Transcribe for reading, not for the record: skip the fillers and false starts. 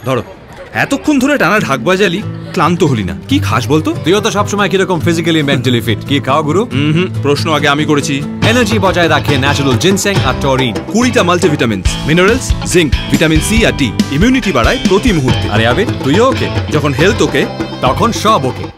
ধরো, এতক্ষণ ধরে টানা ঢাক বাজালি, ক্লান্ত হলি না? কি খাস বলতো? তুইও তো সবসময় কিরকম ফিজিক্যালি মেন্টালি ফিট, কি খাও গুরু? প্রশ্ন আগে আমি করেছি। এনার্জি বজায় রাখে ন্যাচারাল জিনসেং আর টরিন। 20টা multivitamins, minerals, zinc, vitamin C আর ডি। ইমিউনিটি বাড়ায় প্রতি মুহূর্তে। আরে আবির, তুইও ওকে? যখন হেলথ ওকে তখন সব ওকে।